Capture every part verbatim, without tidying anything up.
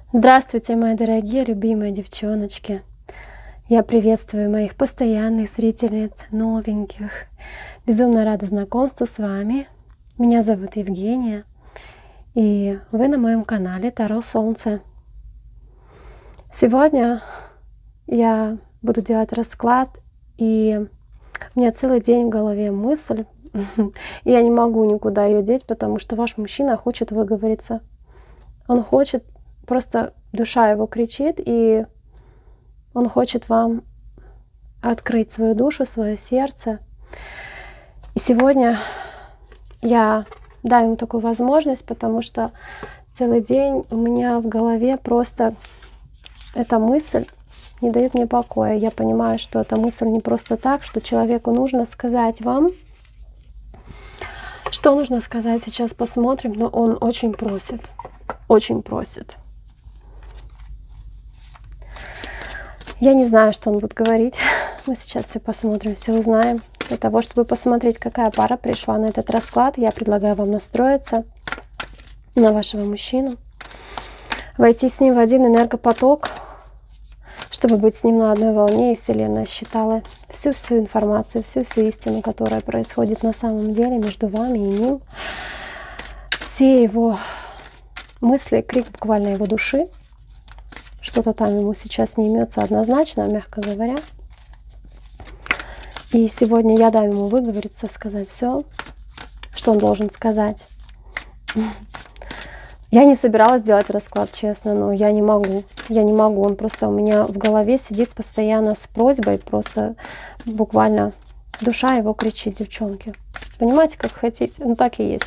Здравствуйте, мои дорогие, любимые девчоночки! Я приветствую моих постоянных зрительниц, новеньких. Безумно рада знакомству с вами. Меня зовут Евгения, и вы на моем канале Таро Солнце. Сегодня я буду делать расклад, и у меня целый день в голове мысль, и я не могу никуда ее деть, потому что ваш мужчина хочет выговориться. Он хочет, просто душа его кричит, и он хочет вам открыть свою душу, свое сердце. И сегодня я даю ему такую возможность, потому что целый день у меня в голове просто эта мысль не дает мне покоя. Я понимаю, что эта мысль не просто так, что человеку нужно сказать вам. Что нужно сказать, сейчас посмотрим, но он очень просит, очень просит. Я не знаю, что он будет говорить. Мы сейчас все посмотрим, все узнаем. Для того, чтобы посмотреть, какая пара пришла на этот расклад, я предлагаю вам настроиться на вашего мужчину, войти с ним в один энергопоток, чтобы быть с ним на одной волне, и Вселенная считала всю-всю информацию, всю-всю истину, которая происходит на самом деле между вами и ним. Все его мысли, крик буквально его души. Что-то там ему сейчас не имется однозначно, мягко говоря. И сегодня я дам ему выговориться, сказать все, что он должен сказать. Я не собиралась делать расклад, честно, но я не могу. Я не могу. Он просто у меня в голове сидит постоянно с просьбой, просто буквально душа его кричит, девчонки. Понимаете, как хотите? Ну так и есть.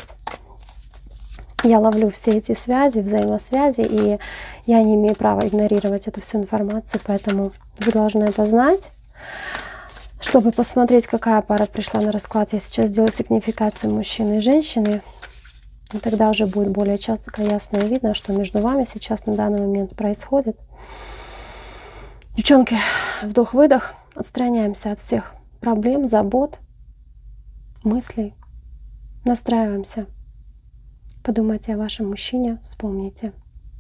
Я ловлю все эти связи, взаимосвязи, и я не имею права игнорировать эту всю информацию, поэтому вы должны это знать. Чтобы посмотреть, какая пара пришла на расклад, я сейчас сделаю сигнификацию мужчины и женщины. И тогда уже будет более четко, ясно и видно, что между вами сейчас на данный момент происходит. Девчонки, вдох-выдох, отстраняемся от всех проблем, забот, мыслей, настраиваемся. Подумайте о вашем мужчине, вспомните.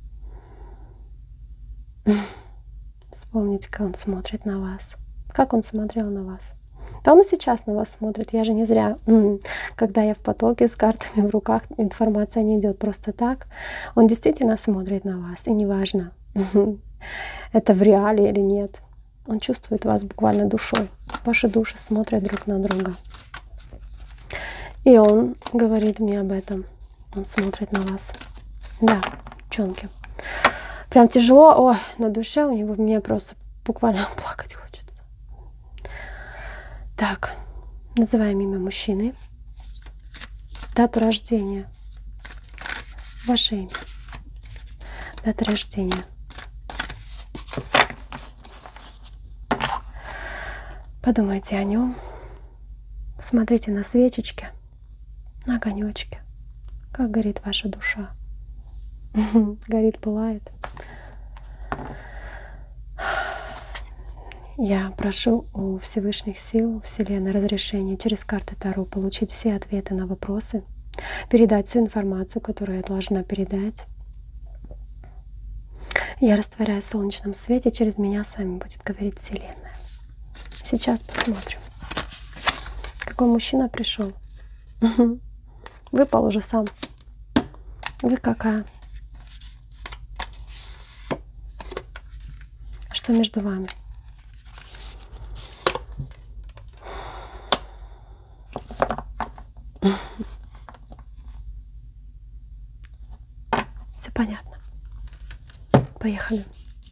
Вспомните, как он смотрит на вас. Как он смотрел на вас. Да он и сейчас на вас смотрит. Я же не зря, когда я в потоке с картами в руках, информация не идет просто так. Он действительно смотрит на вас. И неважно, это в реале или нет. Он чувствует вас буквально душой. Ваши души смотрят друг на друга. И он говорит мне об этом. Он смотрит на вас. Да, девчонки. Прям тяжело. Ой, на душе у него, мне просто буквально плакать хочется. Так, называем имя мужчины. Дату рождения. Ваше имя. Дата рождения. Подумайте о нем. Посмотрите на свечечки, на огонечки. Как горит ваша душа? Горит, пылает. Я прошу у Всевышних сил, Вселенной, разрешения через карты Таро получить все ответы на вопросы, передать всю информацию, которую я должна передать. Я растворяюсь в солнечном свете, через меня с вами будет говорить Вселенная. Сейчас посмотрим, какой мужчина пришел. Выпал уже сам. Вы какая? Что между вами? Все понятно. Поехали.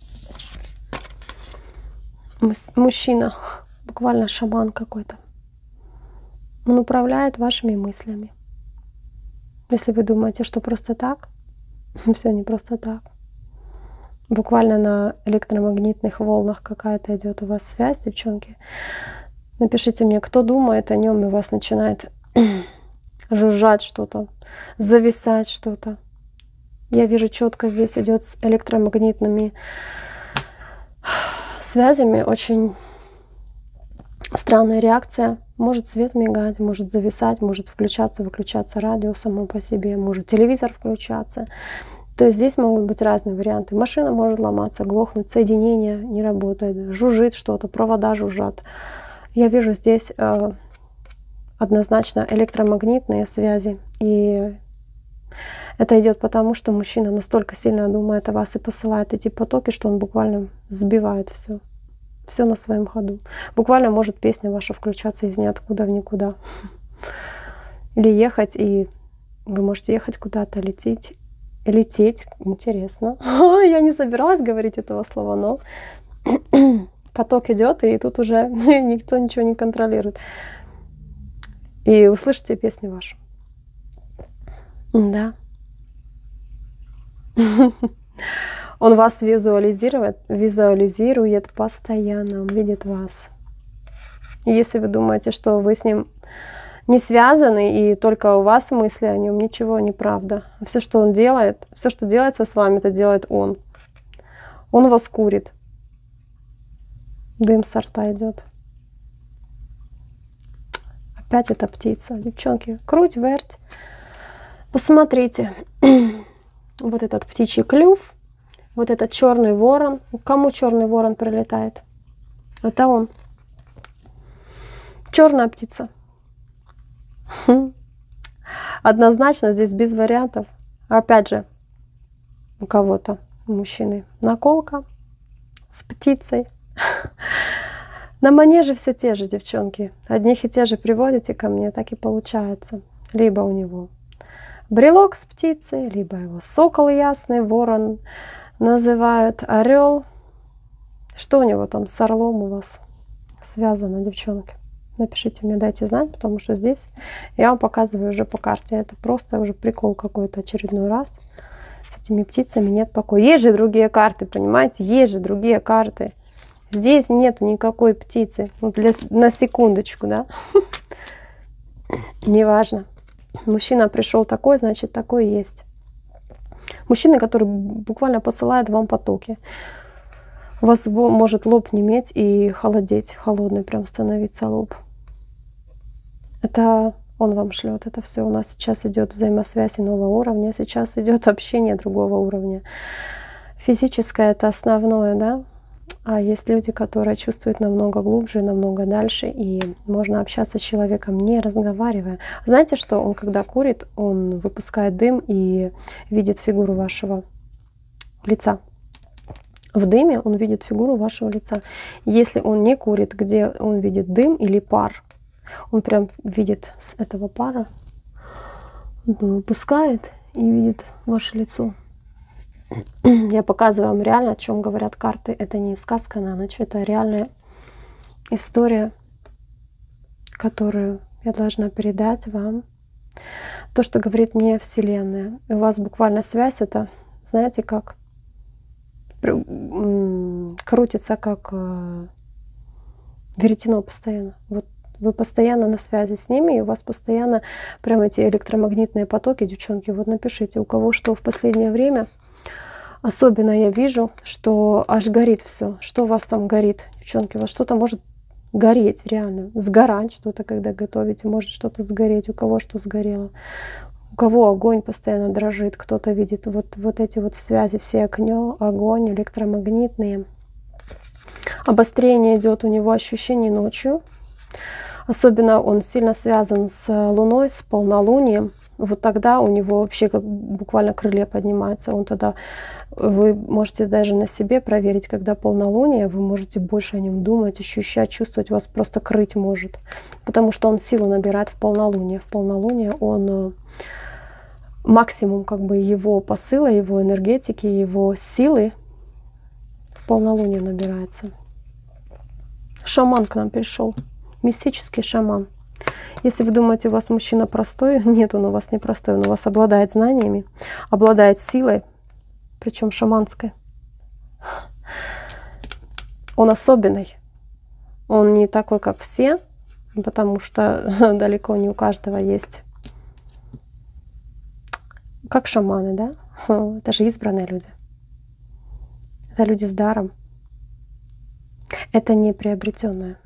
Мужчина, буквально шаман какой-то. Он управляет вашими мыслями. Если вы думаете, что просто так, все не просто так. Буквально на электромагнитных волнах какая-то идет у вас связь, девчонки. Напишите мне, кто думает о нем, и у вас начинает жужжать что-то, зависать что-то. Я вижу четко, здесь идет с электромагнитными связями. Очень странная реакция. Может свет мигать, может зависать, может включаться, выключаться радио само по себе, может телевизор включаться. То есть здесь могут быть разные варианты. Машина может ломаться, глохнуть, соединение не работает, жужжит что-то, провода жужжат. Я вижу здесь э, однозначно электромагнитные связи. И это идет потому, что мужчина настолько сильно думает о вас и посылает эти потоки, что он буквально сбивает все. Все на своем ходу. Буквально может песня ваша включаться из ниоткуда в никуда. Или ехать, и вы можете ехать куда-то, лететь. Лететь, интересно. Я не собиралась говорить этого слова, но поток идет, и тут уже никто ничего не контролирует. И услышите песню вашу. Да. Он вас визуализирует, визуализирует постоянно, он видит вас. И если вы думаете, что вы с ним не связаны, и только у вас мысли о нем, ничего, неправда. Все, что он делает, все, что делается с вами, это делает он. Он вас курит. Дым со рта идет. Опять эта птица. Девчонки, круть, верть. Посмотрите. Вот этот птичий клюв. Вот этот черный ворон. Кому черный ворон прилетает? Это он. Черная птица. Однозначно здесь без вариантов. Опять же, у кого-то, у мужчины, наколка с птицей. На манеже все те же, девчонки. Одних и те же приводите ко мне, так и получается. Либо у него брелок с птицей, либо его сокол ясный, ворон называют, орел. Что у него там с орлом у вас связано, девчонки? Напишите мне, дайте знать, потому что здесь я вам показываю уже по карте. Это просто уже прикол какой-то очередной раз. С этими птицами нет покоя. Есть же другие карты, понимаете? Есть же другие карты. Здесь нету никакой птицы. Ну, для, на секундочку, да? Неважно. Мужчина пришел такой, значит, такой есть. Мужчина, который буквально посылает вам потоки. У вас может лоб неметь и холодеть. Холодный прям становиться лоб. Это он вам шлет. Это все у нас сейчас идет взаимосвязь иного уровня. Сейчас идет общение другого уровня. Физическое это основное, да? А есть люди, которые чувствуют намного глубже, намного дальше. И можно общаться с человеком, не разговаривая. Знаете что? Он когда курит, он выпускает дым и видит фигуру вашего лица. В дыме он видит фигуру вашего лица. Если он не курит, где он видит дым или пар, он прям видит с этого пара, выпускает и видит ваше лицо. Я показываю вам реально, о чем говорят карты. Это не сказка на ночь, это реальная история, которую я должна передать вам. То, что говорит мне Вселенная. И у вас буквально связь, это, знаете, как крутится, как веретено постоянно. Вот вы постоянно на связи с ними, и у вас постоянно прям эти электромагнитные потоки, девчонки. Вот напишите, у кого что в последнее время. Особенно я вижу, что аж горит все. Что у вас там горит, девчонки? У вас что-то может гореть, реально. Сгорать что-то, когда готовите. Может что-то сгореть. У кого что сгорело. У кого огонь постоянно дрожит. Кто-то видит вот, вот эти вот связи. Все огнё, огонь, электромагнитные. Обострение идет у него ощущений ночью. Особенно он сильно связан с Луной, с полнолунием. Вот тогда у него вообще как буквально крылья поднимаются. Он тогда, вы можете даже на себе проверить, когда полнолуние, вы можете больше о нем думать, ощущать, чувствовать, вас просто крыть может. Потому что он силу набирает в полнолуние. В полнолуние он максимум как бы его посыла, его энергетики, его силы в полнолуние набирается. Шаман к нам пришел. Мистический шаман. Если вы думаете, у вас мужчина простой, нет, он у вас не простой, он у вас обладает знаниями, обладает силой, причем шаманской. Он особенный. Он не такой, как все, потому что далеко не у каждого есть. Как шаманы, да? Это же избранные люди. Это люди с даром. Это не приобретенное.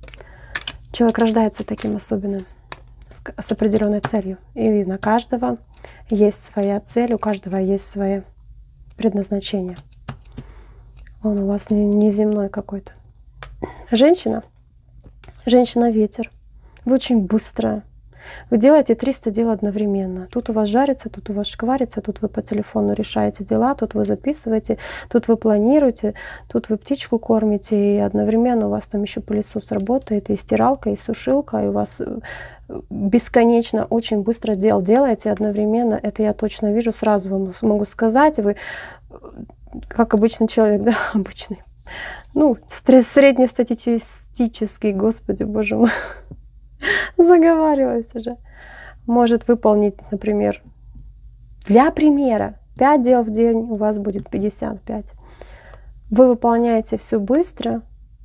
Человек рождается таким особенным, с определенной целью. И на каждого есть своя цель, у каждого есть свое предназначение. Он у вас не, не земной какой-то. Женщина. Женщина-ветер. Вы очень быстрая. Вы делаете триста дел одновременно. Тут у вас жарится, тут у вас шкварится, тут вы по телефону решаете дела, тут вы записываете, тут вы планируете, тут вы птичку кормите, и одновременно у вас там еще пылесос работает, и стиралка, и сушилка, и у вас бесконечно очень быстро дел делаете одновременно. Это я точно вижу, сразу вам могу сказать. Вы как обычный человек, да, обычный. Ну, среднестатистический, господи, боже мой. Заговариваюсь уже. Может выполнить, например, для примера, пять дел в день, у вас будет пятьдесят пять. Вы выполняете все быстро,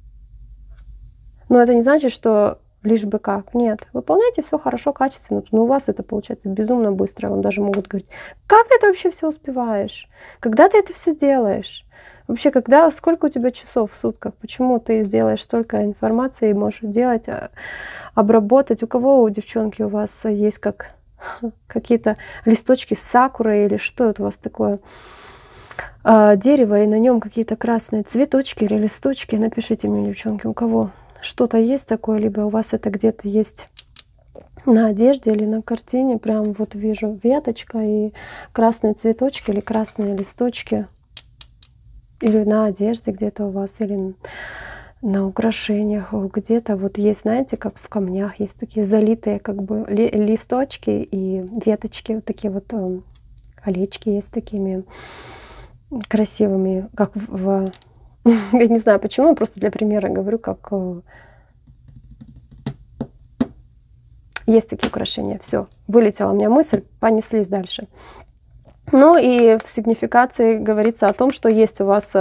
но это не значит, что лишь бы как. Нет, выполняйте все хорошо, качественно, но у вас это получается безумно быстро. Вам даже могут говорить, как ты это вообще все успеваешь? Когда ты это все делаешь? Вообще, когда, сколько у тебя часов в сутках? Почему ты сделаешь столько информации и можешь делать, обработать? У кого, у девчонки, у вас есть как какие-то листочки с сакурой или что это у вас такое? А, дерево, и на нем какие-то красные цветочки или листочки. Напишите мне, девчонки, у кого что-то есть такое, либо у вас это где-то есть на одежде или на картине. Прям вот вижу веточка и красные цветочки или красные листочки. Или на одежде где-то у вас, или на украшениях где-то. Вот есть, знаете, как в камнях, есть такие залитые как бы ли, листочки и веточки. Вот такие вот э, колечки есть такими красивыми, как в... Я не знаю почему, просто для примера говорю, как... Э, есть такие украшения. Все, вылетела у меня мысль, понеслись дальше. Ну и в сигнификации говорится о том, что есть у вас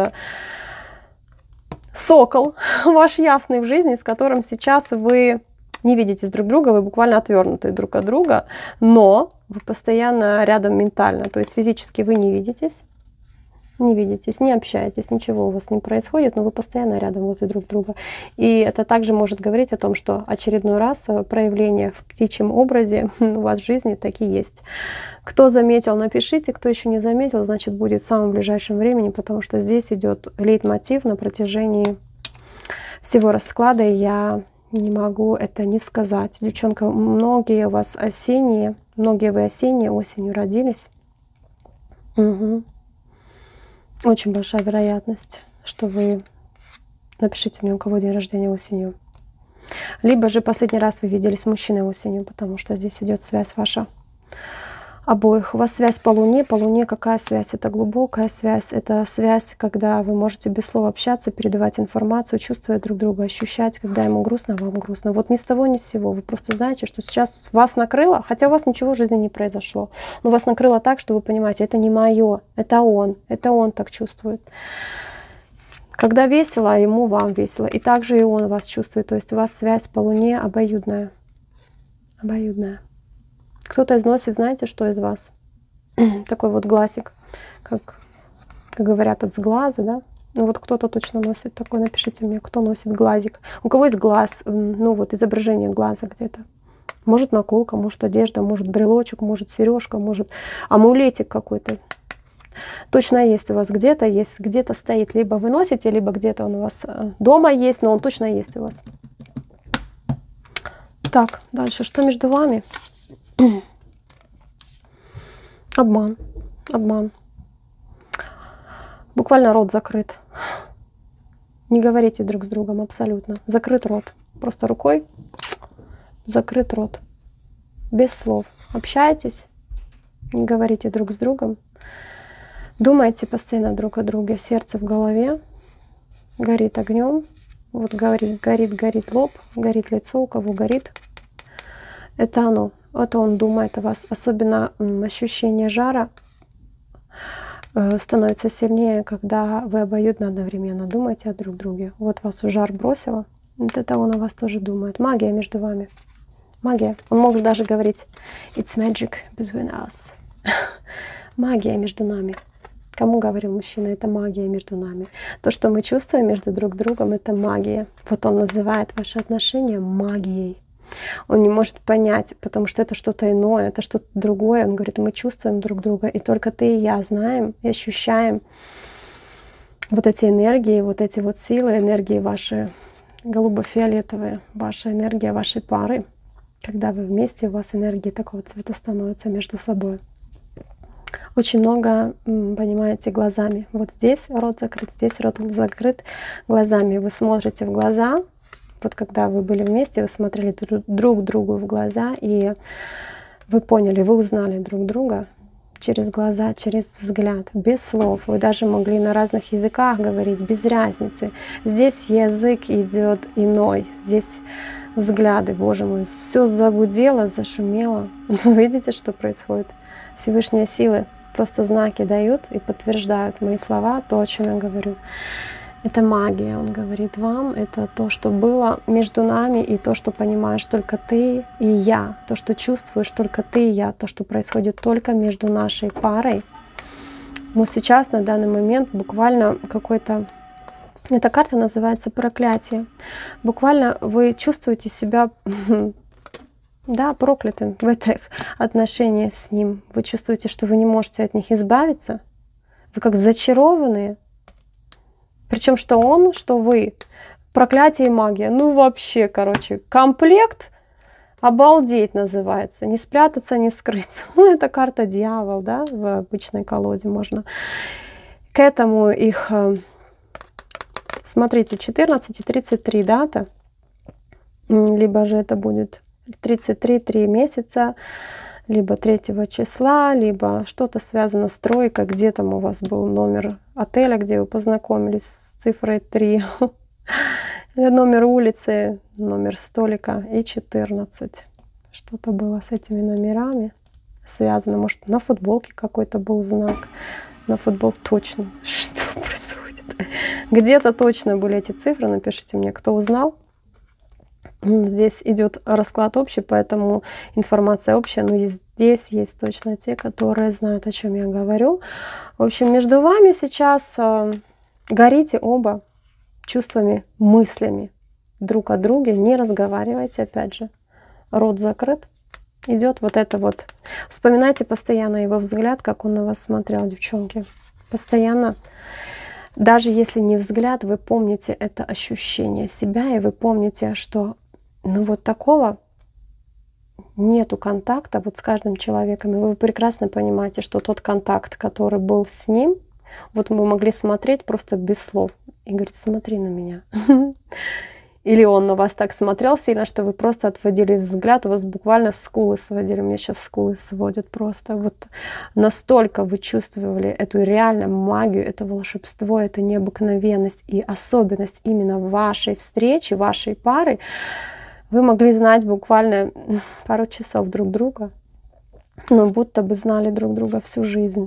сокол, ваш ясный в жизни, с которым сейчас вы не видитесь друг друга, вы буквально отвернуты друг от друга, но вы постоянно рядом ментально, то есть физически вы не видитесь, не видитесь, не общаетесь, ничего у вас не происходит, но вы постоянно рядом возле друг друга. И это также может говорить о том, что очередной раз проявление в птичьем образе у вас в жизни таки есть. Кто заметил, напишите, кто еще не заметил, значит будет в самом ближайшем времени, потому что здесь идет лейтмотив на протяжении всего расклада, и я не могу это не сказать. Девчонка, многие у вас осенние, многие вы осенние, осенью родились. Угу. Очень большая вероятность, что вы... Напишите мне, у кого день рождения осенью. Либо же последний раз вы виделись с мужчиной осенью, потому что здесь идет связь ваша обоих. У вас связь по Луне. По Луне какая связь? Это глубокая связь. Это связь, когда вы можете без слов общаться, передавать информацию, чувствовать друг друга, ощущать, когда ему грустно, вам грустно. Вот ни с того, ни с сего. Вы просто знаете, что сейчас вас накрыло, хотя у вас ничего в жизни не произошло. Но вас накрыло так, что вы понимаете, это не мое, это он, это он так чувствует. Когда весело, ему вам весело. И также и он вас чувствует. То есть у вас связь по Луне обоюдная. Обоюдная. Кто-то износит, знаете, что из вас? Такой вот глазик, как, как говорят, от сглаза, да? Ну вот кто-то точно носит такой, напишите мне, кто носит глазик. У кого есть глаз, ну вот изображение глаза где-то. Может наколка, может одежда, может брелочек, может сережка, может амулетик какой-то. Точно есть у вас где-то, есть где-то стоит. Либо вы носите, либо где-то он у вас дома есть, но он точно есть у вас. Так, дальше, что между вами? Обман, обман. Буквально рот закрыт. Не говорите друг с другом абсолютно. Закрыт рот. Просто рукой закрыт рот. Без слов. Общайтесь, не говорите друг с другом. Думайте постоянно друг о друге. Сердце в голове горит огнем. Вот горит, горит, горит лоб, горит лицо. У кого горит, это оно. Вот он думает о вас. Особенно ощущение жара становится сильнее, когда вы обоюдно одновременно думаете о друг друге. Вот вас в жар бросило. Вот это он о вас тоже думает. Магия между вами. Магия. Он может даже говорить «It's magic between us». Магия между нами. Кому говорим мужчина? Это магия между нами. То, что мы чувствуем между друг другом, это магия. Вот он называет ваши отношения магией. Он не может понять, потому что это что-то иное, это что-то другое. Он говорит, мы чувствуем друг друга, и только ты и я знаем и ощущаем вот эти энергии, вот эти вот силы, энергии ваши голубо-фиолетовые, ваша энергия вашей пары. Когда вы вместе, у вас энергии такого цвета становятся между собой. Очень много, понимаете, глазами. Вот здесь рот закрыт, здесь рот закрыт глазами. Вы смотрите в глаза. Вот когда вы были вместе, вы смотрели друг другу в глаза, и вы поняли, вы узнали друг друга через глаза, через взгляд, без слов. Вы даже могли на разных языках говорить, без разницы. Здесь язык идет иной, здесь взгляды, Боже мой, все загудело, зашумело. Вы видите, что происходит? Всевышние силы просто знаки дают и подтверждают мои слова, то, о чем я говорю. Это магия, он говорит вам, это то, что было между нами, и то, что понимаешь только ты и я, то, что чувствуешь только ты и я, то, что происходит только между нашей парой. Но сейчас, на данный момент, буквально какой-то... Эта карта называется «Проклятие». Буквально вы чувствуете себя, да, проклятым в этих отношениях с ним. Вы чувствуете, что вы не можете от них избавиться. Вы как зачарованные. Причем что он, что вы. Проклятие и магия. Ну вообще, короче, комплект обалдеть называется. Не спрятаться, не скрыться. Ну это карта дьявол, да, в обычной колоде можно. К этому их, смотрите, четырнадцать и тридцать три дата. Либо же это будет тридцать три, три месяца. Либо третьего числа, либо что-то связано с тройкой, где там у вас был номер отеля, где вы познакомились с цифрой три, номер улицы, номер столика и четырнадцать. Что-то было с этими номерами связано. Может, на футболке какой-то был знак. На футбол точно. Что происходит? Где-то точно были эти цифры. Напишите мне, кто узнал. Здесь идет расклад общий, поэтому информация общая, но и здесь есть точно те, которые знают, о чем я говорю. В общем, между вами сейчас э, горите оба чувствами, мыслями друг о друге, не разговаривайте, опять же, рот закрыт. Идет вот это вот. Вспоминайте постоянно его взгляд, как он на вас смотрел, девчонки. Постоянно. Даже если не взгляд, вы помните это ощущение себя, и вы помните, что ну вот такого нету контакта вот с каждым человеком. И вы прекрасно понимаете, что тот контакт, который был с ним, вот мы могли смотреть просто без слов и говорить, смотри на меня. Или он на вас так смотрел сильно, что вы просто отводили взгляд, у вас буквально скулы сводили. У меня сейчас скулы сводят просто. Вот настолько вы чувствовали эту реально магию, это волшебство, это необыкновенность и особенность именно вашей встречи, вашей пары. Вы могли знать буквально пару часов друг друга, но будто бы знали друг друга всю жизнь.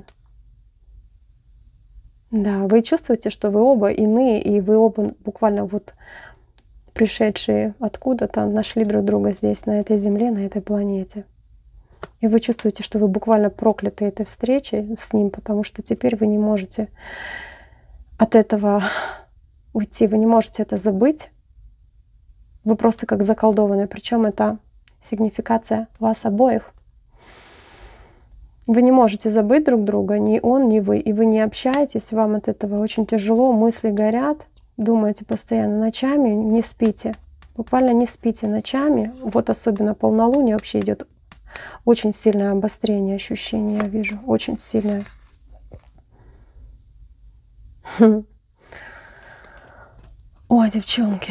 Да, вы чувствуете, что вы оба иные, и вы оба буквально вот пришедшие откуда-то, нашли друг друга здесь, на этой земле, на этой планете. И вы чувствуете, что вы буквально прокляты этой встречей с ним, потому что теперь вы не можете от этого уйти, вы не можете это забыть. Вы просто как заколдованные, причем это сигнификация вас обоих. Вы не можете забыть друг друга, ни он, ни вы, и вы не общаетесь, вам от этого очень тяжело, мысли горят, думаете постоянно ночами, не спите, буквально не спите ночами, вот особенно полнолуние вообще идет очень сильное обострение ощущений, я вижу, очень сильное. Ой, девчонки.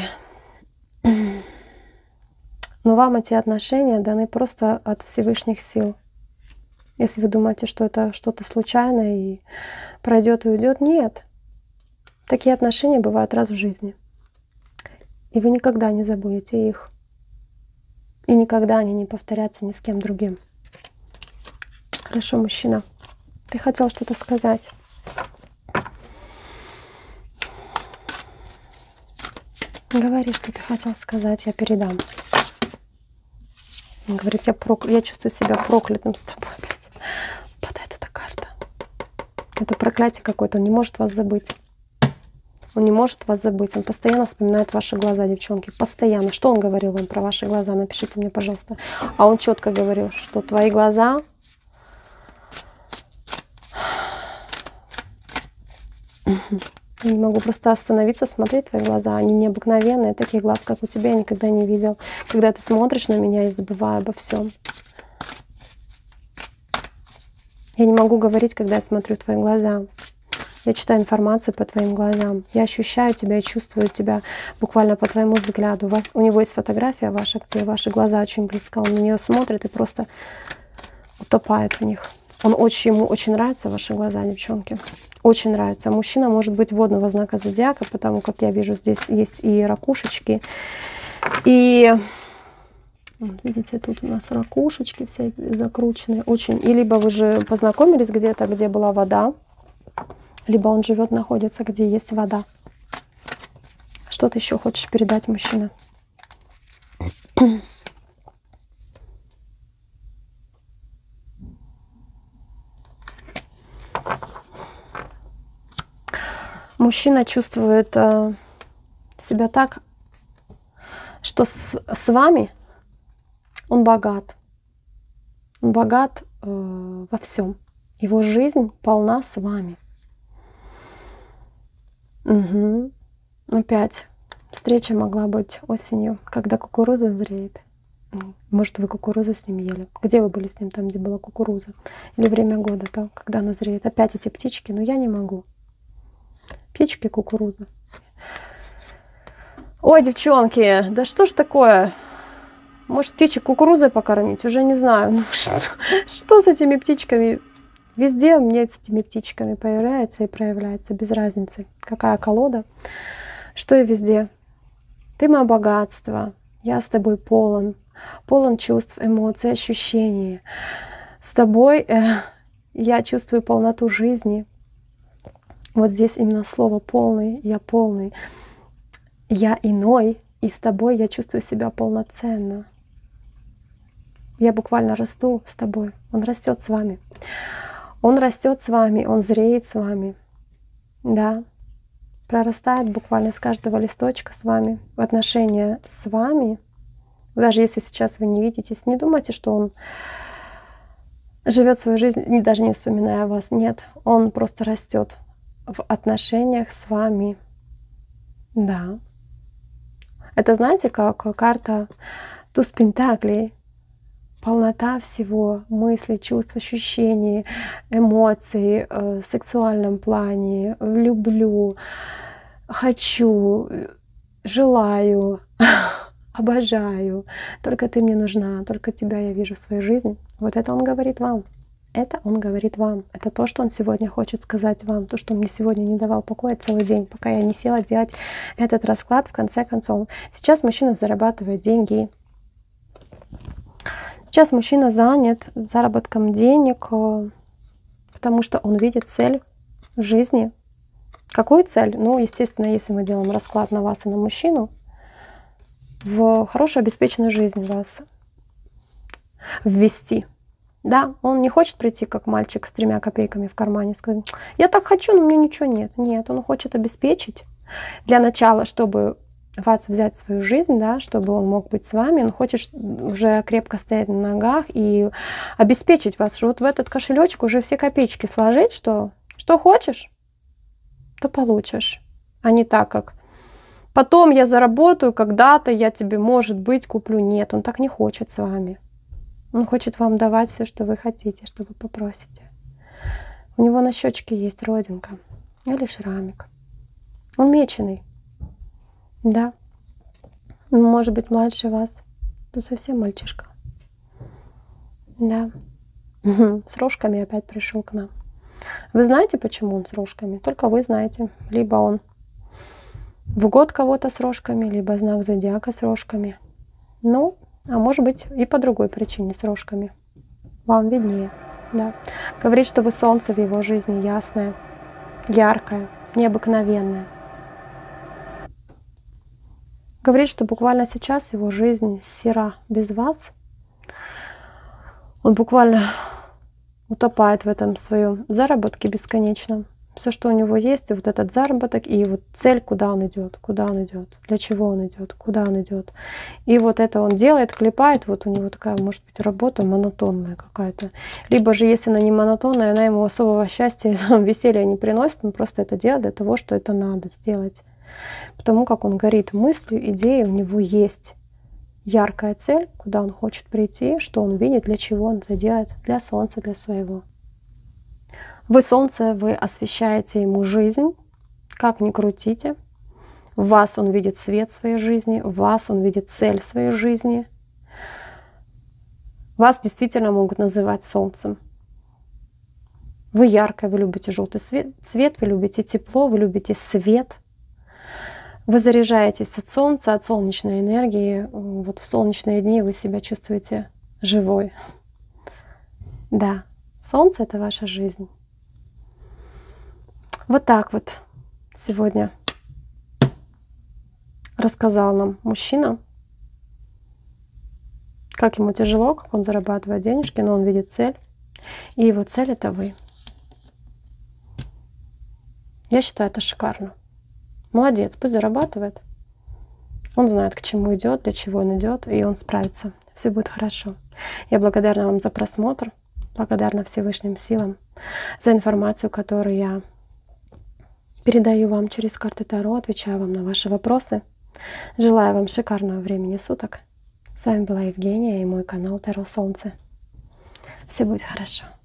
Но вам эти отношения даны просто от Всевышних сил. Если вы думаете, что это что-то случайное и пройдет и уйдет, нет. Такие отношения бывают раз в жизни. И вы никогда не забудете их. И никогда они не повторятся ни с кем другим. Хорошо, мужчина. Ты хотел что-то сказать? Говори, что ты хотел сказать, я передам. Он говорит, я, прокля... я чувствую себя проклятым с тобой. Падает эта карта. Это проклятие какое-то, он не может вас забыть. Он не может вас забыть. Он постоянно вспоминает ваши глаза, девчонки. Постоянно. Что он говорил вам про ваши глаза? Напишите мне, пожалуйста. А он четко говорил, что твои глаза... Я не могу просто остановиться, смотреть твои глаза. Они необыкновенные. Таких глаз, как у тебя, я никогда не видел. Когда ты смотришь на меня, я забываю обо всем. Я не могу говорить, когда я смотрю твои глаза. Я читаю информацию по твоим глазам. Я ощущаю тебя и чувствую тебя буквально по твоему взгляду. У, вас, у него есть фотография ваша, где ваши глаза очень близко. Он на нее смотрит и просто утопает в них. Он очень, ему очень нравятся ваши глаза, девчонки. Очень нравится. Мужчина может быть водного знака зодиака, потому как я вижу, здесь есть и ракушечки. И вот видите, тут у нас ракушечки все закрученные. Очень. И либо вы же познакомились где-то, где была вода, либо он живет, находится, где есть вода. Что ты еще хочешь передать, мужчина? Мужчина чувствует э, себя так, что с, с вами он богат. Он богат э, во всем. Его жизнь полна с вами. Угу. Опять встреча могла быть осенью, когда кукуруза зреет. Может, вы кукурузу с ним ели? Где вы были с ним? Там, где была кукуруза? Или время года, то, когда она зреет? Опять эти птички, но я не могу. Птички, кукуруза. Ой, девчонки, да что ж такое? Может, птичек кукурузой покормить? Уже не знаю. Ну, что, что с этими птичками? Везде мне с этими птичками появляется и проявляется, без разницы. Какая колода, что и везде. Ты мое богатство, я с тобой полон. Полон чувств, эмоций, ощущений. С тобой э, я чувствую полноту жизни. Вот здесь именно слово «полный», я полный. Я иной, и с тобой я чувствую себя полноценно. Я буквально расту с тобой. Он растет с вами. Он растет с вами, он зреет с вами. Да. Прорастает буквально с каждого листочка с вами. В отношения с вами. Даже если сейчас вы не видитесь, не думайте, что он живет свою жизнь, даже не вспоминая вас. Нет, он просто растет в отношениях с вами. Да. Это, знаете, как карта туз пентаклей. Полнота всего, мыслей, чувств, ощущений, эмоций, э, в сексуальном плане, люблю, хочу, желаю, обожаю. Только ты мне нужна, только тебя я вижу в своей жизни. Вот это он говорит вам. Это он говорит вам. Это то, что он сегодня хочет сказать вам. То, что он мне сегодня не давал покоя целый день, пока я не села делать этот расклад, в конце концов. Сейчас мужчина зарабатывает деньги. Сейчас мужчина занят заработком денег, потому что он видит цель в жизни. Какую цель? Ну, естественно, если мы делаем расклад на вас и на мужчину, в хорошую обеспеченную жизнь вас ввести. Да, он не хочет прийти как мальчик с тремя копейками в кармане, сказать: я так хочу, но у меня ничего нет. Нет, он хочет обеспечить для начала, чтобы вас взять в свою жизнь, да, чтобы он мог быть с вами. Он хочет уже крепко стоять на ногах и обеспечить вас, что вот в этот кошелечек уже все копеечки сложить, что, что хочешь, то получишь. А не так, как потом я заработаю, когда-то я тебе, может быть, куплю. Нет, он так не хочет с вами. Он хочет вам давать все, что вы хотите, что вы попросите. У него на щечке есть родинка или шрамик. Он меченый. Да. Может быть, младше вас. То совсем мальчишка. Да. С рожками опять пришел к нам. Вы знаете, почему он с рожками? Только вы знаете. Либо он в год кого-то с рожками, либо знак зодиака с рожками. Ну, а может быть и по другой причине с рожками. Вам виднее. Да. Говорит, что вы солнце в его жизни ясное, яркое, необыкновенное. Говорит, что буквально сейчас его жизнь сера без вас. Он буквально утопает в этом своем заработке бесконечном. Все, что у него есть, и вот этот заработок, и вот цель, куда он идет, куда он идет, для чего он идет, куда он идет. И вот это он делает, клепает, вот у него такая, может быть, работа монотонная какая-то. Либо же, если она не монотонная, она ему особого счастья, веселья не приносит, он просто это делает для того, что это надо сделать. Потому как он горит мыслью, идеей, у него есть яркая цель, куда он хочет прийти, что он видит, для чего он это делает, для солнца, для своего. Вы солнце, вы освещаете ему жизнь, как ни крутите. В вас он видит свет своей жизни, в вас он видит цель своей жизни. Вас действительно могут называть солнцем. Вы яркое, вы любите желтый цвет, вы любите тепло, вы любите свет. Вы заряжаетесь от солнца, от солнечной энергии. Вот в солнечные дни вы себя чувствуете живой. Да, солнце — это ваша жизнь. Вот так вот сегодня рассказал нам мужчина, как ему тяжело, как он зарабатывает денежки, но он видит цель. И его цель — это вы. Я считаю, это шикарно. Молодец, пусть зарабатывает. Он знает, к чему идет, для чего он идет, и он справится. Все будет хорошо. Я благодарна вам за просмотр, благодарна Всевышним силам за информацию, которую я передаю вам через карты Таро, отвечаю вам на ваши вопросы. Желаю вам шикарного времени суток. С вами была Евгения и мой канал Таро Солнце. Все будет хорошо.